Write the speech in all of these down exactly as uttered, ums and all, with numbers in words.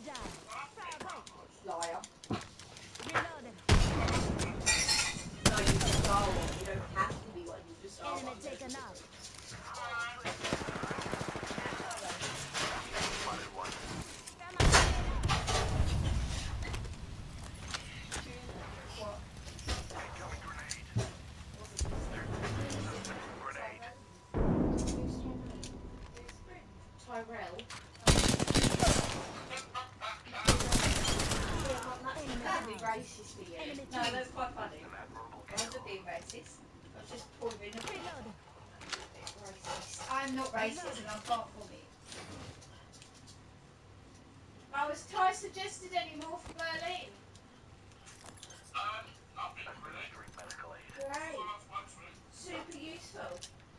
Liar. Reloading. No, you just are one. You don't have to be one. You just are Enemy one. taken out. Tyrell. Enemy That'd be down. racist for you. Enemy No, down. that's quite funny. I wasn't being racist. I was just pointing a bit Reloading. racist. I'm not racist and I'm far from it. Oh, has Ty suggested any more for Berlin? Um, nothing really. Great. Super useful.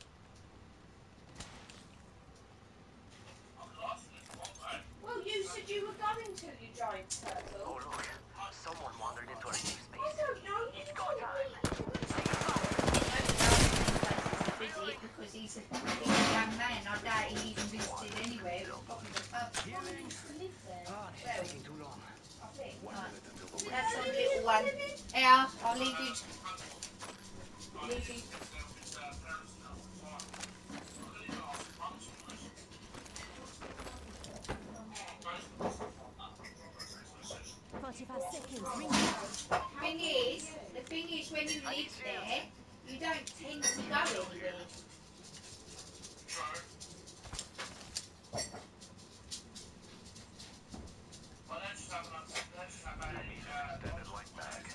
Well, you said you were going to, you giant turtle. Oh look, someone wandered into our safe I space. don't know. You It's go told time. me. Busy because he's a big young man. I doubt he even visited anywhere. It was probably the pub. Oh, he used to live there. Oh, it's Well, taking too long. I think. Right. That's a little one. Here, I'll leave you. Leave you. forty-five seconds. Ring. Thing is, the thing is, when you live there, you don't tend to go anywhere. Standard white bag.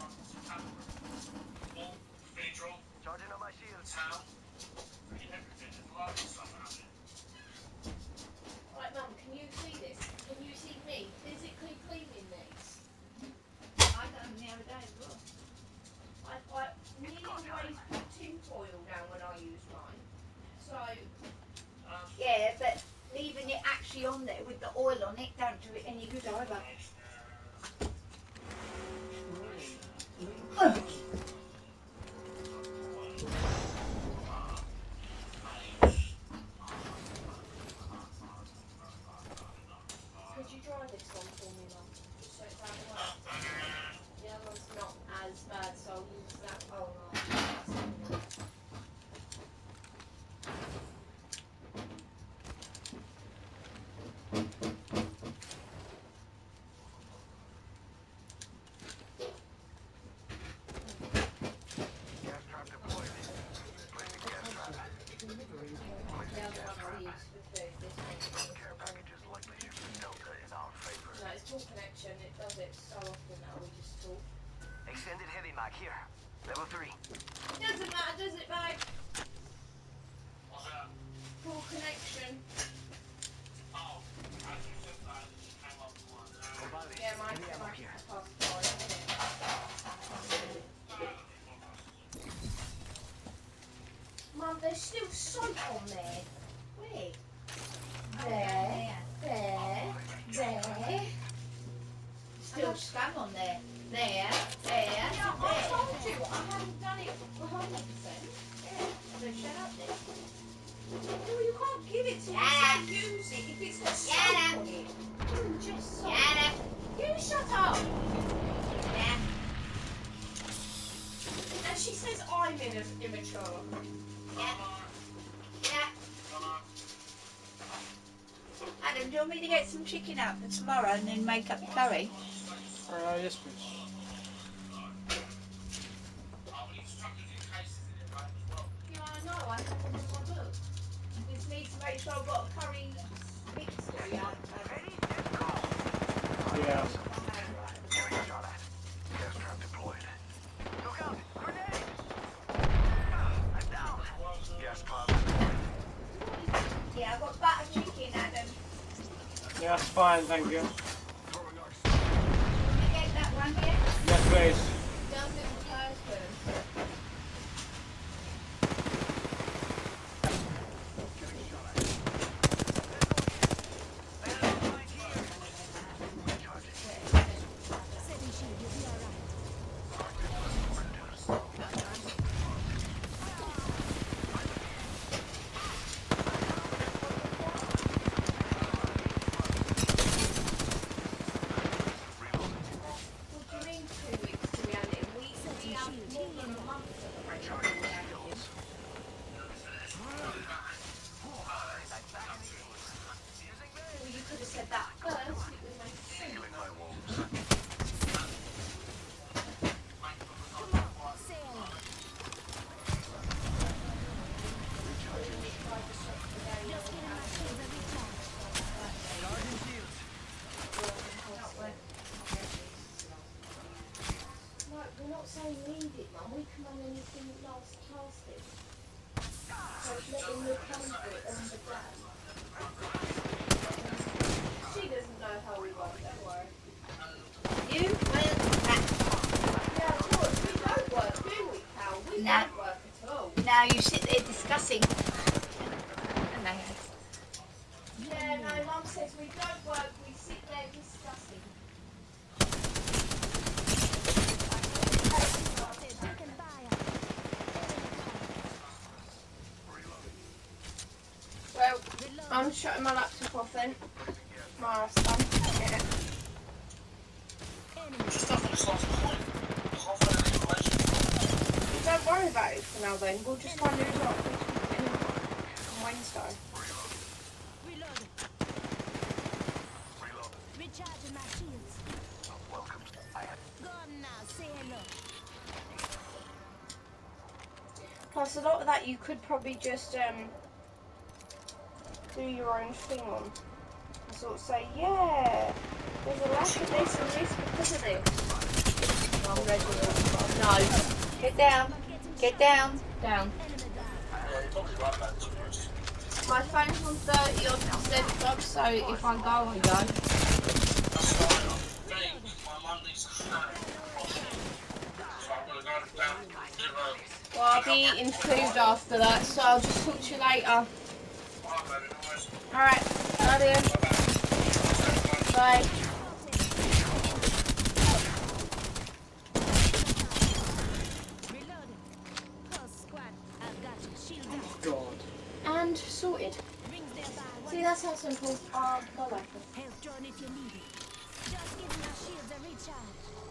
Charging on my shields. Right, Mum, can you see this? Can you see me physically cleaning these? I done them the other day as well. I, I nearly always put tin foil down when I use mine. So, yeah, but leaving it actually on there with the oil on it don't do it any good either. Could you dry this one for me, Mum? Just so it's out of the way. The other one's not as bad, so I'll use that. Oh, no. Gas trap deployed. Placing gas trap. The other one I'll use for food. This one. Care packages likely shifted Delta in our favor. No, it's talk connection. It does it so often now. We just talk. Extended heavy mag here. Level three. Doesn't matter, does it, babe? Poor connection. Compadre, Yeah, mine's give me ammo mine's here. past five, isn't it? Mum, there's still soap on there. Where? There, there, there. Still scum on there. There, there, yeah, I there. told you, I haven't done it one hundred percent. Yeah, so shut up then. No, you can't give it to me. Yeah. So use it if it's got soap Yeah. on it. Mm, just soap. Yeah. You shut up. Yeah. And she says I'm in immature. Yeah. Yeah. Adam, do you want me to get some chicken out for tomorrow and then make up your curry? Uh, yes, please. Yeah, I know, I have them in my book. Just need to make sure I've got a curry mix for you. Yeah. Getting shot at. Gas trap deployed. Look out! Grenade! I'm down. Gas cloud deployed. Yeah, I've got butter chicken, Adam. Yeah, that's fine, thank you. Throwing arc. Want to get that one here? Yes, please. Does it person? Getting shot at. Enemy right here. Recharging. Setting shield. You'll be alright. Yeah, no, Mum says we don't work, we sit there discussing. Spotted. Taken fire. Well, Reload. I'm shutting my laptop off then. My stuff. Yeah. Enemy. Stuff on this last point. Half an information. Don't worry about it for now then. We'll just find out what on Wednesday. Reload. Reload. Recharging my shields. Welcome. I have Go on now. Say hello. Plus a lot of that you could probably just um do your own thing on. And sort of say, yeah, there's a lack of this and this because of this. I'm ready. No. Get down. Get down. Down. Enemy down. Yeah, you're probably right about two minutes. My phone's on thirty on percent, so if I go, I go. That's fine. I think my mum needs to have so I'm going to go down to zero. Well, I'll be eating food after that, so I'll just talk to you later. Alright, baby, no worries. Alright, love you. Bye-bye. Bye. Reloading. Close squad. I've got you. Shield up. God. And sorted. Rings nearby. See, that's how simple. Um, go back. Health drone if you need it. Just giving our shields a recharge.